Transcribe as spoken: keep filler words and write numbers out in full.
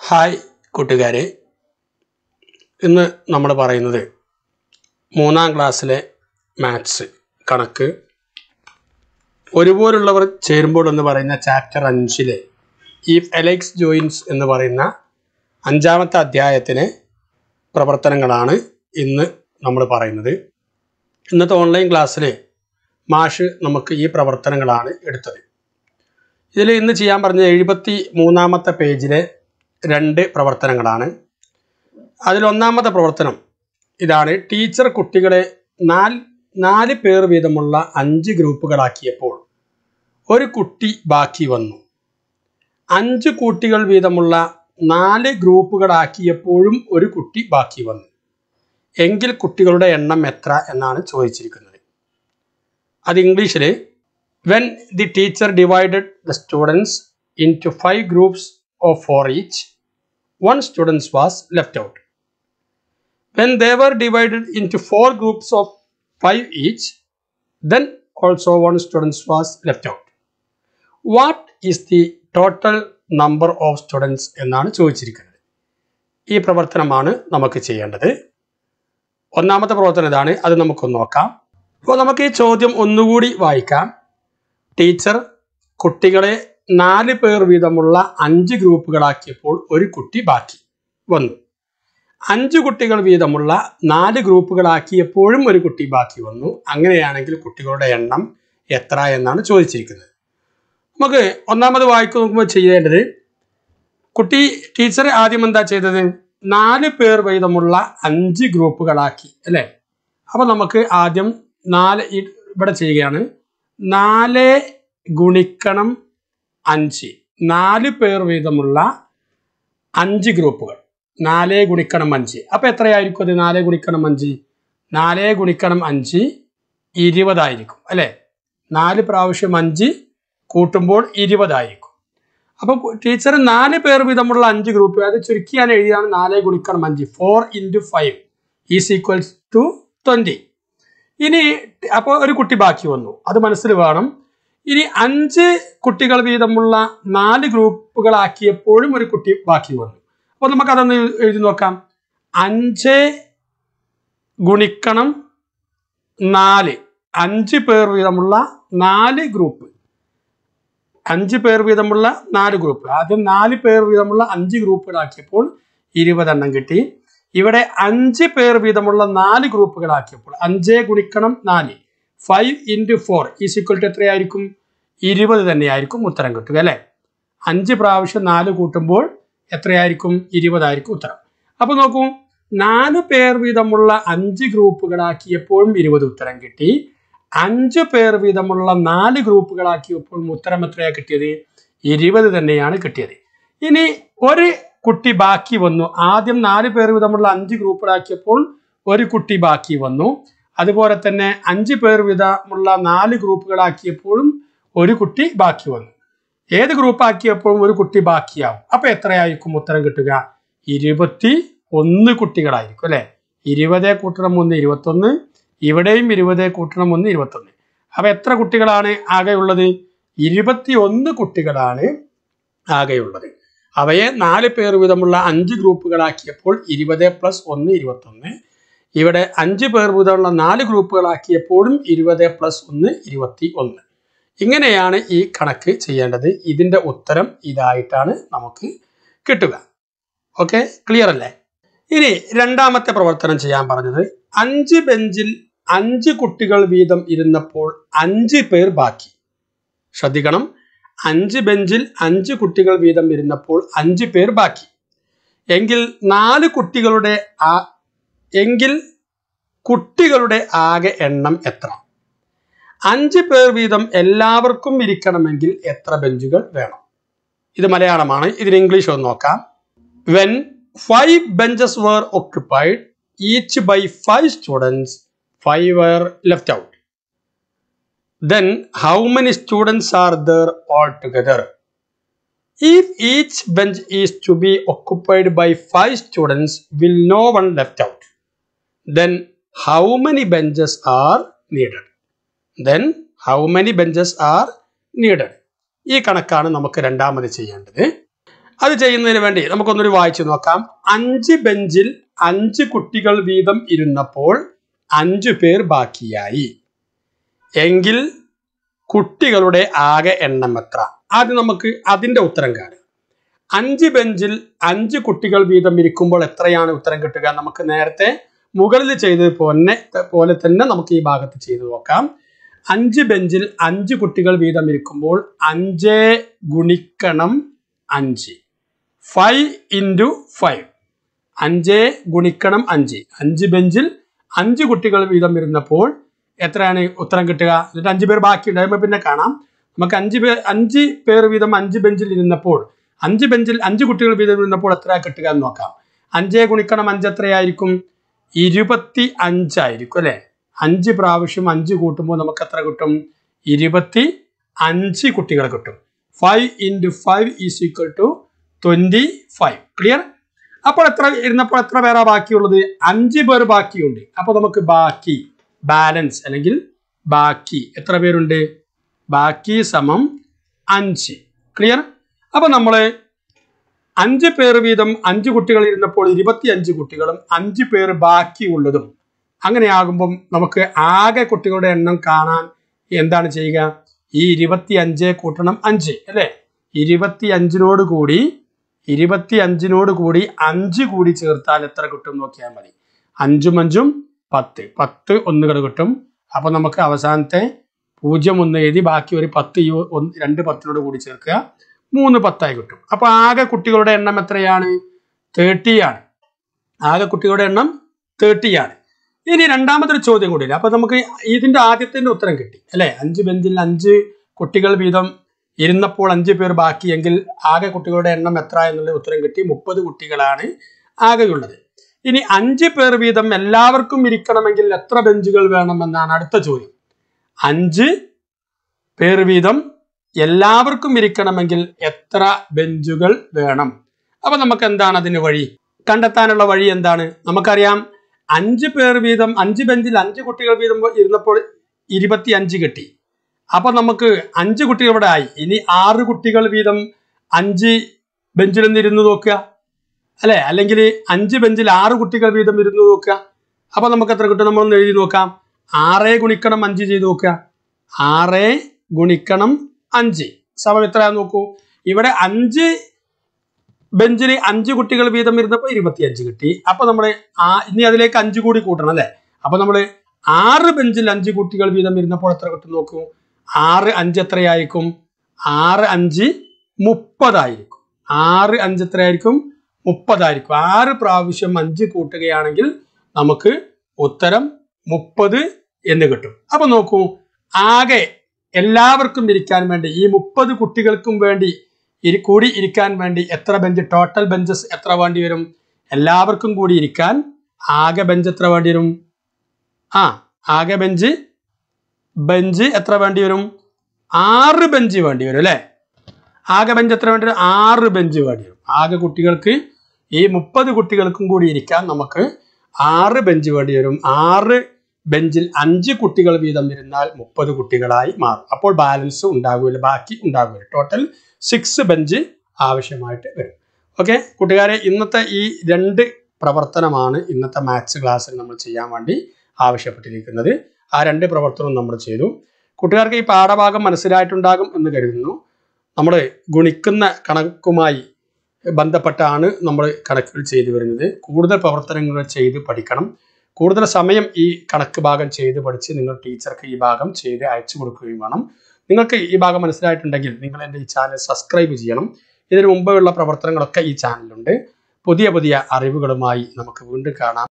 Hi കൂട്ടുകാരെ, ഇന്ന് നമ്മൾ പറയുന്നത് മൂന്നാം ക്ലാസ്സിലെ മാത്സ് കണക്ക് ഒരുപോലുള്ളവർ ചേരുമ്പോൾ എന്ന് പറയുന്ന ചാപ്റ്റർ അഞ്ചിലെ ഇഫ് എലക്സ് ജോയിൻസ് എന്ന് പറയുന്ന അഞ്ചാമത്തെ അധ്യായത്തിലെ പ്രവർത്തനങ്ങളാണ് ഇന്ന് നമ്മൾ പറയുന്നത്. ഇന്നത്തെ ഓൺലൈൻ ക്ലാസ്സിൽ മാഷ് നമുക്ക് ഈ പ്രവർത്തനങ്ങളാണ് എടുത്തത്. ഇതിൽ ഇന്ന് ചെയ്യാൻ പറഞ്ഞ എഴുപത്തി മൂന്നാമത്തെ പേജിലെ രണ്ട് പ്രവർത്തനങ്ങളാണ്. അതിലൊന്നാമത്തെ പ്രവർത്തനം ഇതാണ്. ടീച്ചർ കുട്ടികളെ നാല് നാല് പേർ വീതമുള്ള അഞ്ച് ഗ്രൂപ്പുകളാക്കിയപ്പോൾ ഒരു കുട്ടി ബാക്കി വന്നു. അഞ്ച് കുട്ടികൾ വീതമുള്ള നാല് ഗ്രൂപ്പുകളാക്കിയപ്പോഴും ഒരു കുട്ടി ബാക്കി വന്നു എങ്കിൽ കുട്ടികളുടെ എണ്ണം എത്ര എന്നാണ് ചോദിച്ചിരിക്കുന്നത്. അത് ഇംഗ്ലീഷിൽ when the teacher divided the students into five groups of four each, one student was left out. When they were divided into four groups of five each, then also one student was left out. What is the total number of students എന്നാണ് ചോദിച്ചിരിക്കുന്നത്. ഈ പ്രവർത്തനമാണ് നമുക്ക് ചെയ്യേണ്ടത്. ഒന്നാമത്തെ പ്രവർത്തനം ഇതാണ്. അത് നമുക്കൊന്ന് നോക്കാം. അപ്പോൾ നമുക്ക് ഈ ചോദ്യം ഒന്നുകൂടി വായിക്കാം. ടീച്ചർ കുട്ടികളെ നാല് പേർ വീതമുള്ള അഞ്ച് ഗ്രൂപ്പുകളാക്കിയപ്പോൾ ഒരു കുട്ടി ബാക്കി വന്നു. അഞ്ച് കുട്ടികൾ വീതമുള്ള നാല് ഗ്രൂപ്പുകളാക്കിയപ്പോഴും ഒരു കുട്ടി ബാക്കി വന്നു. അങ്ങനെയാണെങ്കിൽ കുട്ടികളുടെ എണ്ണം എത്ര എന്നാണ് ചോദിച്ചിരിക്കുന്നത്. നമുക്ക് ഒന്നാമത് വായിക്ക് നോക്കുമ്പോൾ ചെയ്യേണ്ടത്, കുട്ടി ടീച്ചർ ആദ്യം എന്താ ചെയ്തത്? നാല് പേർ വീതമുള്ള അഞ്ച് ഗ്രൂപ്പുകളാക്കി അല്ലേ. അപ്പോൾ നമുക്ക് ആദ്യം നാല് ഇവിടെ ചെയ്യുകയാണ്. നാല് ഗുണിക്കണം അഞ്ച്, നാല് പേർ വീതമുള്ള അഞ്ച് ഗ്രൂപ്പുകൾ. നാല് ഗുണിക്കണം അഞ്ച്, അപ്പോൾ എത്രയായിരിക്കും അത്? നാല് ഗുണിക്കണം അഞ്ച്, നാല് ഗുണിക്കണം അഞ്ച് ഇരുപതായിരിക്കും അല്ലേ. നാല് പ്രാവശ്യം അഞ്ച് കൂട്ടുമ്പോൾ ഇരുപതായിരിക്കും. അപ്പോൾ ടീച്ചർ നാല് പേർ വീതമുള്ള അഞ്ച് ഗ്രൂപ്പ്, അത് ചുരുക്കിയാണ് എഴുതിയാണ്. നാല് ഗുണിക്കണം അഞ്ച്, four into five is equals to twenty. ഇനി അപ്പോൾ ഒരു കുട്ടി ബാക്കി വന്നു, അത് മനസ്സിൽ വേണം. ഇനി അഞ്ച് കുട്ടികൾ വീതമുള്ള നാല് ഗ്രൂപ്പുകളാക്കിയപ്പോഴും ഒരു കുട്ടി ബാക്കി വന്നു. അപ്പോൾ നമുക്കതൊന്ന് എഴുതി നോക്കാം. അഞ്ച് ഗുണിക്കണം നാല്, അഞ്ച് പേർ വീതമുള്ള നാല് ഗ്രൂപ്പ്, അഞ്ച് പേർ വീതമുള്ള നാല് ഗ്രൂപ്പ്. ആദ്യം നാല് പേർ വീതമുള്ള അഞ്ച് ഗ്രൂപ്പുകളാക്കിയപ്പോൾ ഇരുപതെണ്ണം കിട്ടി. ഇവിടെ അഞ്ച് പേർ വീതമുള്ള നാല് ഗ്രൂപ്പുകളാക്കിയപ്പോൾ അഞ്ച് ഗുണിക്കണം നാല്, five into four is equal to എത്രയായിരിക്കും? ഇരുപത് തന്നെയായിരിക്കും ഉത്തരം കിട്ടുക അല്ലേ. അഞ്ച് പ്രാവശ്യം നാല് കൂട്ടുമ്പോൾ എത്രയായിരിക്കും? ഇരുപതായിരിക്കും ഉത്തരം. അപ്പോൾ നോക്കൂ, നാല് പേർ വീതമുള്ള അഞ്ച് ഗ്രൂപ്പുകളാക്കിയപ്പോഴും ഇരുപത് ഉത്തരം കിട്ടി. അഞ്ച് പേർ വീതമുള്ള നാല് ഗ്രൂപ്പുകളാക്കിയപ്പോഴും ഉത്തരം എത്രയാണ് കിട്ടിയത്? ഇരുപത് തന്നെയാണ് കിട്ടിയത്. ഇനി ഒരു കുട്ടി ബാക്കി വന്നു. ആദ്യം നാല് പേർ വീതമുള്ള അഞ്ച് ഗ്രൂപ്പുകളാക്കിയപ്പോൾ ഒരു കുട്ടി ബാക്കി വന്നു. അതുപോലെ തന്നെ അഞ്ച് പേർ വീതമുള്ള നാല് ഗ്രൂപ്പുകളാക്കിയപ്പോഴും ഒരു കുട്ടി ബാക്കി വന്നു. ഏത് ഗ്രൂപ്പ് ആക്കിയപ്പോഴും ഒരു കുട്ടി ബാക്കിയാവും. അപ്പോൾ എത്രയായിരിക്കും ഉത്തരം കിട്ടുക? ഇരുപത്തി ഒന്ന് കുട്ടികളായിരിക്കും അല്ലേ. ഇരുപത് കൂട്ടണം ഒന്ന് ഇരുപത്തൊന്ന്, ഇവിടെയും ഇരുപത് കൂട്ടണം ഒന്ന് ഇരുപത്തൊന്ന്. അപ്പോൾ എത്ര കുട്ടികളാണ് ആകെയുള്ളത്? ഇരുപത്തി ഒന്ന് കുട്ടികളാണ് ആകെയുള്ളത്. അവയെ നാല് പേർ വീതമുള്ള അഞ്ച് ഗ്രൂപ്പുകളാക്കിയപ്പോൾ ഇരുപത് പ്ലസ് ഒന്ന് ഇരുപത്തൊന്ന്. ഇവിടെ അഞ്ച് പേർ വീതമുള്ള നാല് ഗ്രൂപ്പുകളാക്കിയപ്പോഴും ഇരുപത് പ്ലസ് ഒന്ന് ഇരുപത്തി ഒന്ന്. ഇങ്ങനെയാണ് ഈ കണക്ക് ചെയ്യേണ്ടത്. ഇതിൻ്റെ ഉത്തരം ഇതായിട്ടാണ് നമുക്ക് കിട്ടുക. ഓക്കെ, ക്ലിയർ അല്ലേ? ഇനി രണ്ടാമത്തെ പ്രവർത്തനം ചെയ്യാൻ പറഞ്ഞത്, അഞ്ച് ബെഞ്ചിൽ അഞ്ച് കുട്ടികൾ വീതം ഇരുന്നപ്പോൾ അഞ്ച് പേർ ബാക്കി. ശ്രദ്ധിക്കണം, അഞ്ച് ബെഞ്ചിൽ അഞ്ച് കുട്ടികൾ വീതം ഇരുന്നപ്പോൾ അഞ്ച് പേർ ബാക്കി എങ്കിൽ നാല് കുട്ടികളുടെ ആ എങ്കിൽ കുട്ടികളുടെ ആകെ എണ്ണം എത്ര? അഞ്ച് പേർ വീതം എല്ലാവർക്കും ഇരിക്കണമെങ്കിൽ എത്ര ബെഞ്ചുകൾ വേണം? ഇത് മലയാളമാണ്. ഇതിന് ഇംഗ്ലീഷ് ഒന്ന് നോക്കാം. When five benches were occupied each by five students, five were left out. Then how many students are there altogether? If each bench is to be occupied by five students, will no one left out? Then how many benches are needed? Then how many benches are needed? ഈ കണക്കാണ് നമുക്ക് രണ്ടാമത് ചെയ്യേണ്ടത്. അത് ചെയ്യുന്നതിന് വേണ്ടി നമുക്കൊന്നൊരു വായിച്ചു നോക്കാം. അഞ്ച് ബെഞ്ചിൽ അഞ്ച് കുട്ടികൾ വീതം ഇരുന്നപ്പോൾ അഞ്ചു പേർ ബാക്കിയായി എങ്കിൽ കുട്ടികളുടെ ആകെ എണ്ണം എത്ര? ആദ്യം നമുക്ക് അതിന്റെ ഉത്തരം കാണാം. അഞ്ച് ബെഞ്ചിൽ അഞ്ച് കുട്ടികൾ വീതം ഇരിക്കുമ്പോൾ എത്രയാണ് ഉത്തരം കിട്ടുക? നമുക്ക് നേരത്തെ മുകളിൽ ചെയ്തത് പോലെ പോലെ തന്നെ നമുക്ക് ഈ ഭാഗത്ത് ചെയ്തു നോക്കാം. അഞ്ച് ബെഞ്ചിൽ അഞ്ച് കുട്ടികൾ വീതം ഇരിക്കുമ്പോൾ അഞ്ച് ഗുണിക്കണം അഞ്ച്, ഫൈവ് ഇൻറ്റു ഫൈവ്. അഞ്ച് ഗുണിക്കണം അഞ്ച്. അഞ്ച് ബെഞ്ചിൽ അഞ്ച് കുട്ടികൾ വീതം ഇരുന്നപ്പോൾ എത്രയാണ് ഉത്തരം കിട്ടുക? എന്നിട്ട് അഞ്ച് പേർ ബാക്കിയുണ്ടാകുമ്പോൾ പിന്നെ കാണാം. നമുക്ക് അഞ്ച് പേർ അഞ്ച് പേർ വീതം അഞ്ച് ബെഞ്ചിൽ ഇരുന്നപ്പോൾ അഞ്ച് ബെഞ്ചിൽ അഞ്ച് കുട്ടികൾ വീതം ഇരുന്നപ്പോൾ എത്ര കിട്ടുക എന്ന് നോക്കാം. അഞ്ച് ഗുണിക്കണം അഞ്ച് എത്രയായിരിക്കും? ഇരുപത്തി അഞ്ചായിരിക്കും അല്ലെ. അഞ്ച് പ്രാവശ്യം അഞ്ച് കൂട്ടുമ്പോൾ നമുക്ക് എത്ര കിട്ടും? ഇരുപത്തി അഞ്ച് കുട്ടികൾ കിട്ടും. Five into five is equal to twenty five. Clear? അപ്പോൾ എത്ര ഇരുന്നപ്പോൾ എത്ര പേരാ ബാക്കിയുള്ളത്? അഞ്ച് പേർ ബാക്കിയുണ്ട്. അപ്പോൾ നമുക്ക് ബാക്കി ബാലൻസ് അല്ലെങ്കിൽ ബാക്കി എത്ര പേരുണ്ട്? ബാക്കി സമം അഞ്ച്. ക്ലിയർ? അപ്പൊ നമ്മള് അഞ്ച് പേർ വീതം അഞ്ച് കുട്ടികൾ ഇരുന്നപ്പോൾ ഇരുപത്തി അഞ്ച് കുട്ടികളും അഞ്ച് പേർ ബാക്കിയുള്ളതും അങ്ങനെയാകുമ്പം നമുക്ക് ആകെ കുട്ടികളുടെ എണ്ണം കാണാൻ എന്താണ് ചെയ്യുക? ഈ ഇരുപത്തി അഞ്ച് കൂട്ടണം അഞ്ച് അല്ലെ. ഇരുപത്തി അഞ്ചിനോട് കൂടി ഇരുപത്തി അഞ്ചിനോട് കൂടി അഞ്ച് കൂടി ചേർത്താൽ എത്ര കിട്ടും നോക്കിയാൽ മതി. അഞ്ചും അഞ്ചും പത്ത്, പത്ത് ഒന്നുകൾ കിട്ടും. അപ്പൊ നമുക്ക് അവസാനത്തെ പൂജ്യം ഒന്ന് എഴുതി ബാക്കി ഒരു പത്ത് രണ്ട് പത്തിനോട് കൂടി ചേർക്കുക, മൂന്ന് പത്തായി കിട്ടും. അപ്പൊ ആകെ കുട്ടികളുടെ എണ്ണം എത്രയാണ്? തേർട്ടി ആണ്. ആകെ കുട്ടികളുടെ എണ്ണം തേർട്ടി ആണ്. ഇനി രണ്ടാമതൊരു ചോദ്യം കൂടി. അപ്പൊ നമുക്ക് ഇതിന്റെ ആദ്യത്തിന്റെ ഉത്തരം കിട്ടി അല്ലെ. അഞ്ച് ബെഞ്ചിൽ അഞ്ച് കുട്ടികൾ വീതം ഇരുന്നപ്പോൾ അഞ്ച് പേർ ബാക്കിയെങ്കിൽ ആകെ കുട്ടികളുടെ എണ്ണം എത്ര എന്നുള്ള ഉത്തരം കിട്ടി. മുപ്പത് കുട്ടികളാണ് ആകെയുള്ളത്. ഇനി അഞ്ച് പേർ വീതം എല്ലാവർക്കും ഇരിക്കണമെങ്കിൽ എത്ര ബെഞ്ചുകൾ വേണമെന്നാണ് അടുത്ത ചോദ്യം. അഞ്ച് പേർ വീതം എല്ലാവർക്കും ഇരിക്കണമെങ്കിൽ എത്ര ബെഞ്ചുകൾ വേണം? അപ്പൊ നമുക്ക് എന്താണ് അതിന് വഴി? കണ്ടെത്താനുള്ള വഴി എന്താണ്? നമുക്കറിയാം അഞ്ച് പേർ വീതം അഞ്ച് ബെഞ്ചിൽ അഞ്ച് കുട്ടികൾ വീതം ഇരുന്നപ്പോൾ ഇരുപത്തി അഞ്ച് കിട്ടി. അപ്പൊ നമുക്ക് അഞ്ച് കുട്ടികൾ ഇവിടെ ആയി. ഇനി ആറ് കുട്ടികൾ വീതം അഞ്ച് ബെഞ്ചിൽ നിന്ന് ഇരുന്ന് നോക്കുക അല്ലെ. അല്ലെങ്കിൽ അഞ്ച് ബെഞ്ചിൽ ആറ് കുട്ടികൾ വീതം ഇരുന്ന് നോക്കുക. അപ്പൊ നമുക്ക് എത്ര കിട്ടും? നമ്മളൊന്ന് എഴുതി നോക്കാം. ആറ് ഗുണിക്കണം അഞ്ച് ചെയ്ത് നോക്കുക. ആറ് ഗുണിക്കണം അഞ്ച് സമം എത്രയാന്ന് നോക്കൂ. ഇവിടെ അഞ്ച് ബെഞ്ചിൽ അഞ്ച് കുട്ടികൾ വീതം ഇരുന്നപ്പോൾ ഇരുപത്തി അഞ്ച് കിട്ടി. അപ്പൊ നമ്മള് ആ ഇനി അതിലേക്ക് അഞ്ച് കൂടി കൂട്ടണം അല്ലെ. അപ്പൊ നമ്മള് ആറ് ബെഞ്ചിൽ അഞ്ച് കുട്ടികൾ വീതം ഇരുന്നപ്പോൾ എത്ര കിട്ടും നോക്കൂ. ആറ് അഞ്ച് എത്രയായിരിക്കും? ആറ് അഞ്ച് മുപ്പതായിരിക്കും. ആറ് അഞ്ച് എത്രയായിരിക്കും? മുപ്പതായിരിക്കും. ആറ് പ്രാവശ്യം അഞ്ച് കൂട്ടുകയാണെങ്കിൽ നമുക്ക് ഉത്തരം മുപ്പത് എന്ന് കിട്ടും. അപ്പൊ നോക്കൂ, ആകെ എല്ലാവർക്കും ഇരിക്കാൻ വേണ്ടി ഈ മുപ്പത് കുട്ടികൾക്കും വേണ്ടി ഇരി കൂടി ഇരിക്കാൻ വേണ്ടി എത്ര ബെഞ്ച്, ടോട്ടൽ ബെഞ്ചസ് എത്ര വേണ്ടി വരും? എല്ലാവർക്കും കൂടി ഇരിക്കാൻ ആകെ ബെഞ്ച് എത്ര വേണ്ടി വരും? ആ ആകെ ബെഞ്ച് ബെഞ്ച് എത്ര വേണ്ടി വരും? ആറ് ബെഞ്ച് വേണ്ടി വരും അല്ലെ. ആകെ ബെഞ്ച് എത്ര വേണ്ടി വരും? ആറ് ബെഞ്ച് വേണ്ടി വരും. ആകെ കുട്ടികൾക്ക് ഈ മുപ്പത് കുട്ടികൾക്കും കൂടി ഇരിക്കാൻ നമുക്ക് ആറ് ബെഞ്ച് വേണ്ടി വരും. ആറ് ബെഞ്ചിൽ അഞ്ച് കുട്ടികൾ വീതം ഇരുന്നാൽ മുപ്പത് കുട്ടികളായി മാറും. അപ്പോൾ ബാലൻസ് ഉണ്ടാകില്ല, ബാക്കി ഉണ്ടാകില്ല. ടോട്ടൽ സിക്സ് ബെഞ്ച് ആവശ്യമായിട്ട് വരും. ഓക്കെ കൂട്ടുകാരെ, ഇന്നത്തെ ഈ രണ്ട് പ്രവർത്തനമാണ് ഇന്നത്തെ മാത്സ് ക്ലാസ്സിൽ നമ്മൾ ചെയ്യാൻ വേണ്ടി ആവശ്യപ്പെട്ടിരിക്കുന്നത്. ആ രണ്ട് പ്രവർത്തനവും നമ്മൾ ചെയ്തു. കൂട്ടുകാർക്ക് ഈ പാഠഭാഗം മനസ്സിലായിട്ടുണ്ടാകും എന്ന് കരുതുന്നു. നമ്മൾ ഗുണിക്കുന്ന കണക്കുമായി ബന്ധപ്പെട്ടാണ് നമ്മൾ കണക്കുകൾ ചെയ്തു വരുന്നത്. കൂടുതൽ പ്രവർത്തനങ്ങൾ ചെയ്ത് പഠിക്കണം. കൂടുതൽ സമയം ഈ കണക്ക് ഭാഗം ചെയ്ത് പഠിച്ച് നിങ്ങൾ ടീച്ചർക്ക് ഈ ഭാഗം ചെയ്ത് അയച്ചു കൊടുക്കുകയും വേണം. നിങ്ങൾക്ക് ഈ ഭാഗം മനസ്സിലായിട്ടുണ്ടെങ്കിൽ നിങ്ങൾ എൻ്റെ ഈ ചാനൽ സബ്സ്ക്രൈബ് ചെയ്യണം. ഇതിനു മുമ്പുള്ള പ്രവർത്തനങ്ങളൊക്കെ ഈ ചാനലുണ്ട്. പുതിയ പുതിയ അറിവുകളുമായി നമുക്ക് വീണ്ടും കാണാം.